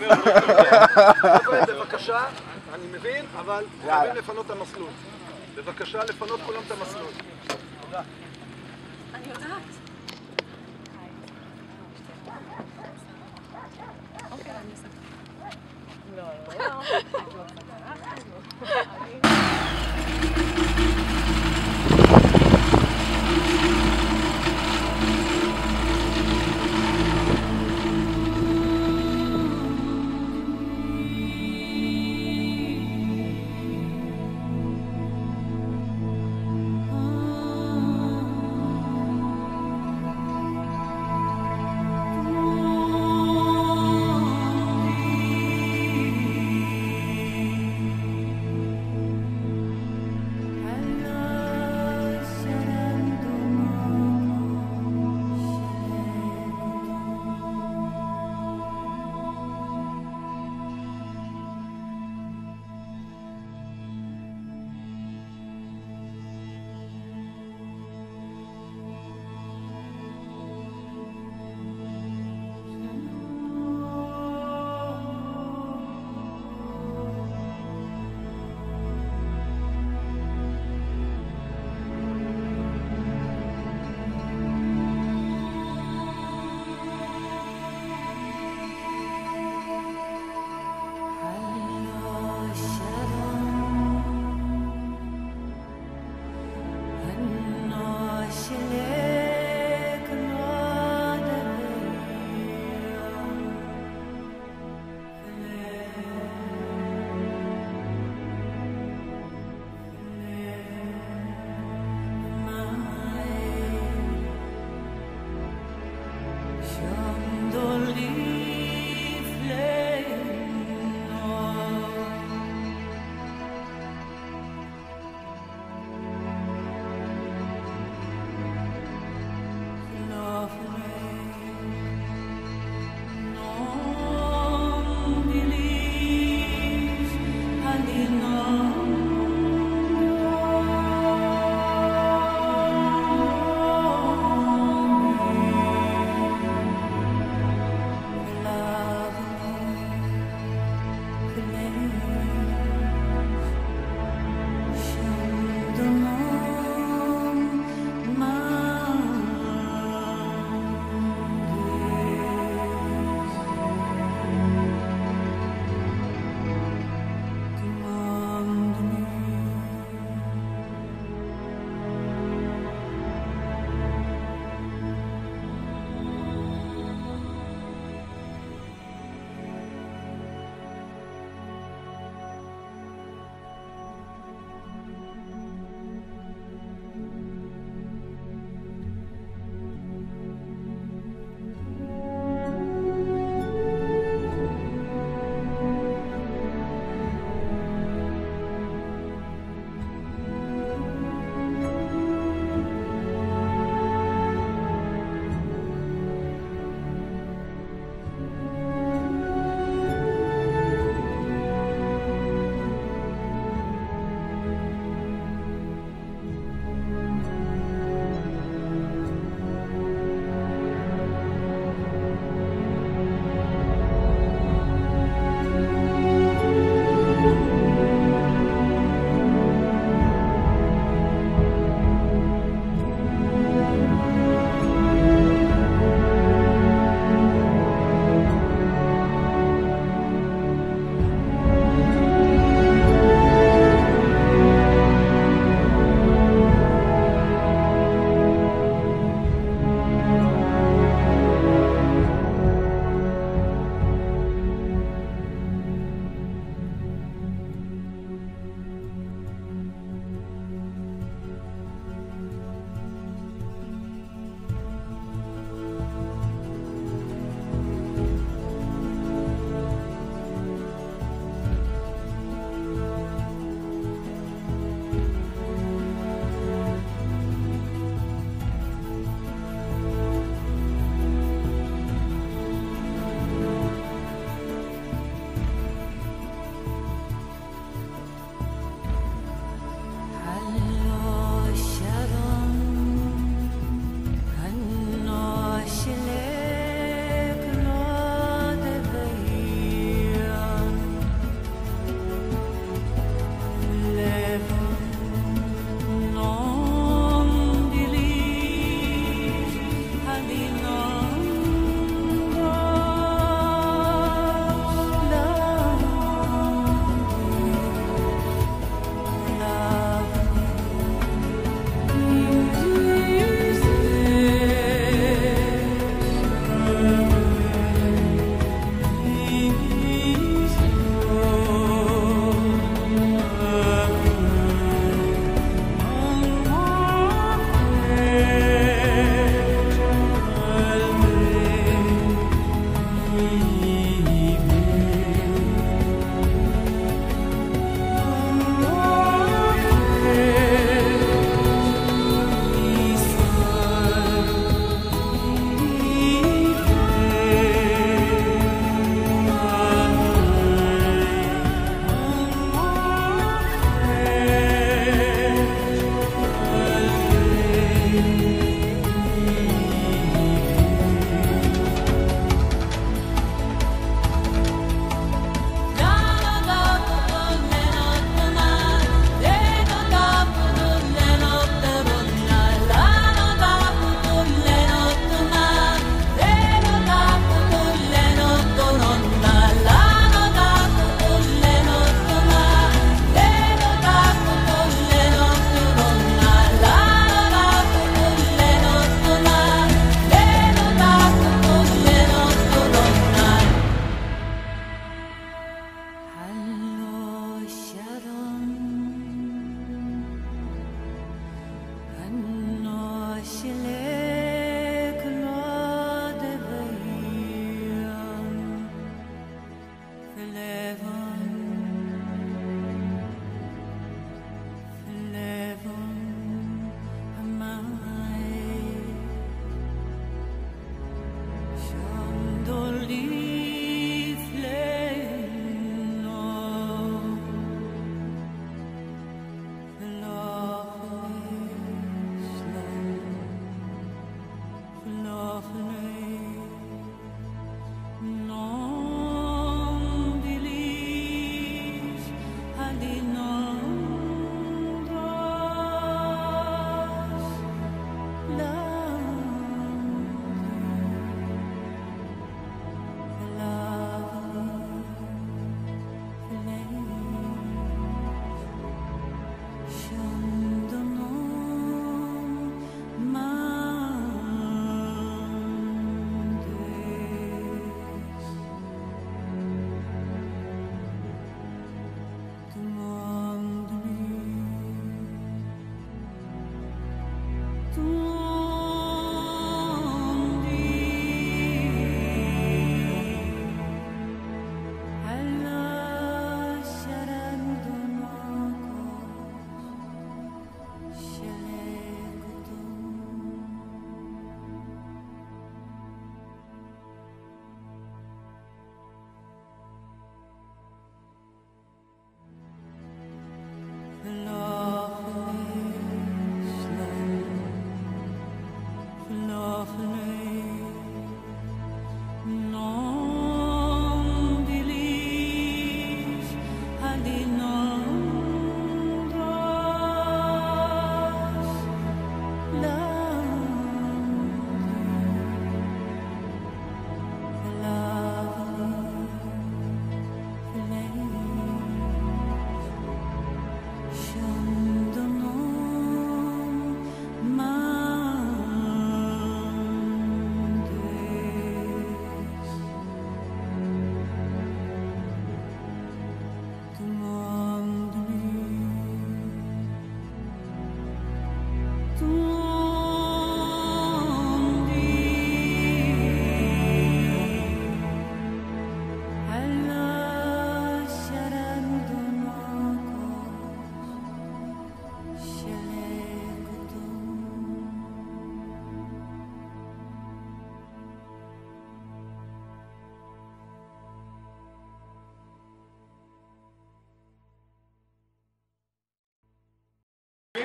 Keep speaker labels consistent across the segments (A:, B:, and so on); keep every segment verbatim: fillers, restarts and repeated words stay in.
A: חבר'ה, בבקשה, אני מבין, אבל חייבים לפנות את המסלול. בבקשה, לפנות כולם את המסלול. תודה.
B: אני יודעת. אוקיי, אני אעשה. לא, לא,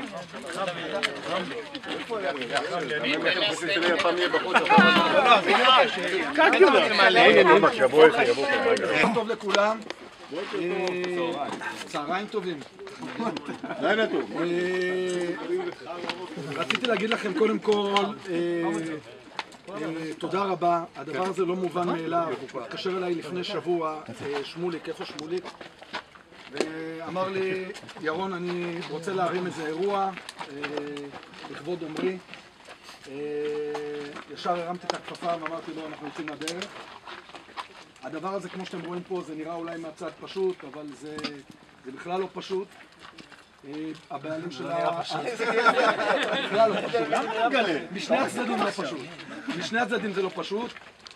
A: טוב לכולם, צהריים טובים. רציתי להגיד לכם קודם כל תודה רבה, הדבר הזה לא מובן מאליו. התקשר אליי לפני שבוע שמוליק, איפה שמוליק? ואמר לי, ירון, אני רוצה להרים איזה אירוע לכבוד עומרי. ישר הרמתי את הכפפה ואמרתי לו, אנחנו יוצאים לדרך. הדבר הזה, כמו שאתם רואים פה, זה נראה אולי מהצד פשוט, אבל זה, זה בכלל לא פשוט. הבעלים של ה... בכלל לא פשוט. משני הצדדים לא פשוט. משני הצדדים זה לא פשוט.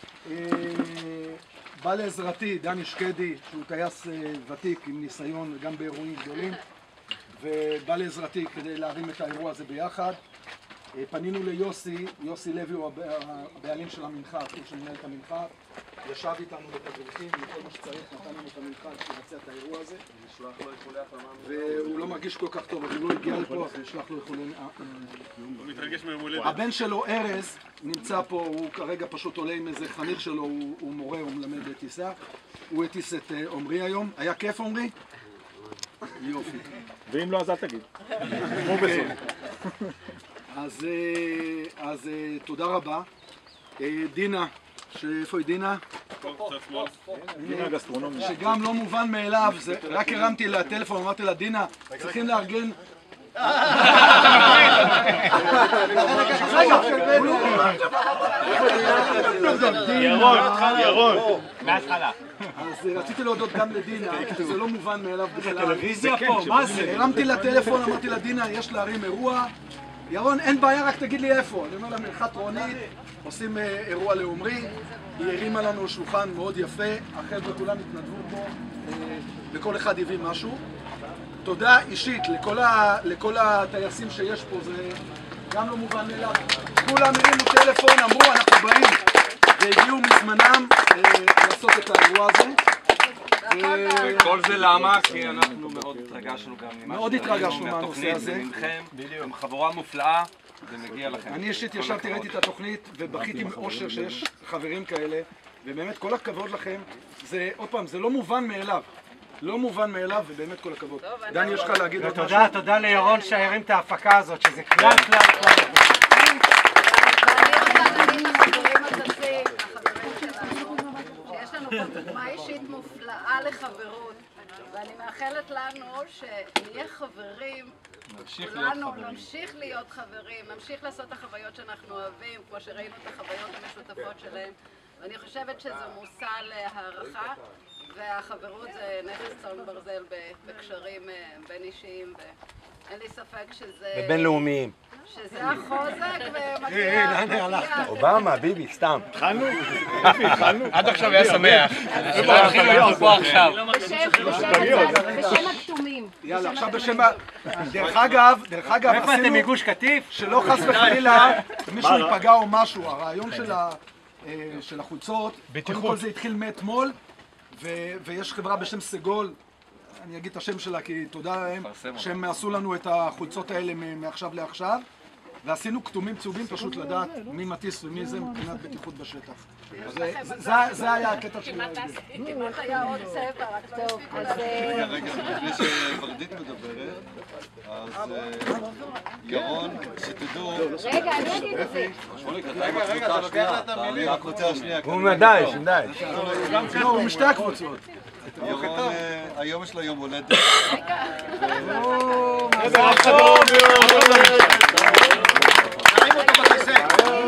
A: בא לעזרתי דני שקדי, שהוא טייס ותיק עם ניסיון גם באירועים גדולים, ובא לעזרתי כדי להרים את האירוע הזה ביחד. פנינו ליוסי, יוסי לוי הוא הבעלים של המנחה, הוא שמנהל את המנחה, ישב איתנו בתדריכים, וכל מה שצריך נתן לנו את המנחה לבצע את האירוע הזה, והוא לא מרגיש כל כך טוב, אבל הוא לא הגיע לפה, אז נשלח לו איחולי...
C: הוא מתרגש מיום הולדת.
A: הבן שלו ארז נמצא פה, הוא כרגע פשוט עולה עם איזה חניך שלו, הוא מורה, הוא מלמד בטיסה, הוא הטיס את עומרי היום. היה כיף עומרי? יופי.
C: ואם לא אז אל תגיד. כמו בסוף.
A: אז, אז תודה רבה. דינה, איפה היא דינה?
C: דינה גסטרונומית.
A: שגם לא מובן מאליו, רק הרמתי לה טלפון, אמרתי לה, דינה, צריכים לארגן...
C: ירון, ירון, מההתחלה.
A: אז רציתי להודות גם לדינה, זה לא מובן מאליו בכלל.
D: טלוויזיה פה, מה זה?
A: הרמתי לה טלפון, אמרתי לה, דינה, יש להרים אירוע. ירון, אין בעיה, רק תגיד לי איפה. אני אומר לה, מנחת רונית, עושים אירוע לעומרי, היא הרימה לנו שולחן מאוד יפה, החבר'ה כולם התנדבו פה, וכל אחד הביא משהו. תודה אישית לכל, ה, לכל הטייסים שיש פה, זה גם לא מובן מאליו. כולם הרימו טלפון, אמרו, אנחנו באים, והגיעו מזמנם לעשות את האירוע הזה.
E: וכל זה למה? כי אנחנו מאוד התרגשנו גם
A: מאוד התרגשנו מהנושא הזה.
E: הם חבורה מופלאה, זה מגיע לכם.
A: אני אישית ישבתי, ראיתי את התוכנית ובכיתי מאושר שיש חברים כאלה, ובאמת כל הכבוד לכם. זה, עוד פעם, זה לא מובן מאליו. לא מובן מאליו, ובאמת כל הכבוד. דני, יש לך להגיד עוד משהו?
D: תודה, תודה לירון שהרים את ההפקה הזאת, שזה כלל כלל כלל.
B: יש לנו פה דוגמה אישית מופלאה לחברות, ואני מאחלת לנו שנהיה חברים, כולנו נמשיך להיות חברים, נמשיך לעשות את החוויות שאנחנו אוהבים, כמו שראינו את החוויות המשותפות שלהם, ואני חושבת שזה מושא להערכה, והחברות זה נכס צאן ברזל בקשרים בין אישיים, ואין לי ספק שזה...
F: ובינלאומיים.
B: שזה החוזק ומגיע...
F: אובמה, ביבי, סתם.
C: התחלנו? התחלנו?
E: עד עכשיו היה שמח. אנחנו פה עכשיו.
B: בשם הכתומים.
A: יאללה, עכשיו בשם ה... דרך אגב, דרך אגב,
D: איפה אתם מגוש קטיף?
A: שלא חס וחלילה מישהו ייפגע או משהו. הרעיון של החולצות, קודם כל זה התחיל מאתמול, ויש חברה בשם סגול, אני אגיד את השם שלה כי תודה להם, שהם עשו לנו את החולצות האלה מעכשיו לעכשיו, ועשינו כתומים צהובים פשוט לדעת מי מטיס ומי זה מבחינת בטיחות בשטח. זה היה הקטע של ההסביר.
B: כמעט היה עוד צבע, רק טוב.
G: רגע, רגע, לפני שוורדית מדברת, אז ירון, שתדעו...
B: רגע, אני אגיד את זה.
G: רגע, רגע, אתה לוקח לה את המילים. הקבוצה השנייה.
F: הוא מדייש, מדייש.
A: לא, הוא משתי הקבוצות.
G: ירון, היום יש לו יום הולדת.
H: נרים אותו בכיסא.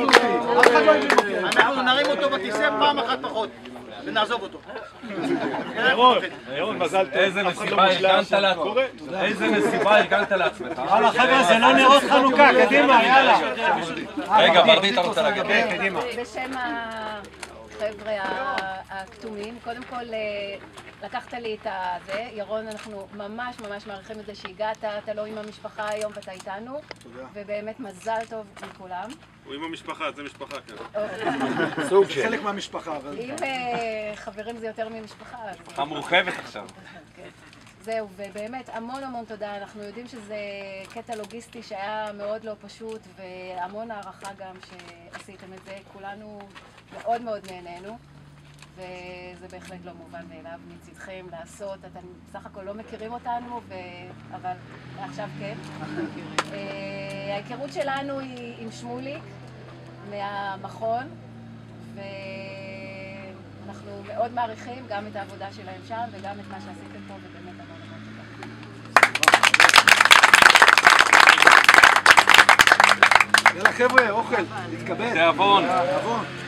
H: אנחנו נרים אותו בכיסא פעם אחת פחות ונעזוב אותו.
C: ירון, ירון, מזל טוב.
E: איזה מסיבה הגנת לעצמך. איזה מסיבה הגנת לעצמך.
D: יאללה חבר'ה, זה לא נרות חנוכה, קדימה, יאללה.
E: רגע, ורדית, אתה רוצה להגיד?
D: קדימה.
B: בשם החבר'ה הכתומים, קודם כל לקחת לי את זה, ירון, אנחנו ממש ממש מעריכים את זה שהגעת, אתה לא עם המשפחה היום ואתה איתנו, ובאמת מזל טוב לכולם.
C: הוא עם המשפחה, זה משפחה כאן.
A: סוג של. חלק מהמשפחה, אבל...
B: אם חברים זה יותר ממשפחה, אז...
E: המורחבת עכשיו.
I: זהו, ובאמת המון המון תודה. אנחנו יודעים שזה קטע לוגיסטי שהיה מאוד לא פשוט, והמון הערכה גם שעשיתם את זה. כולנו מאוד מאוד נהנינו, וזה בהחלט לא מובן מאליו מצדכם לעשות. אתם בסך הכל לא מכירים אותנו, ו... אבל עכשיו כן. ההיכרות שלנו היא עם שמוליק מהמכון, ואנחנו מאוד מעריכים גם את העבודה שלהם שם וגם את מה שעשיתם פה, ובאמת המון המון תודה.
A: יאללה חבר'ה, אוכל, תתכבד.
E: תיאבון.
A: תיאבון.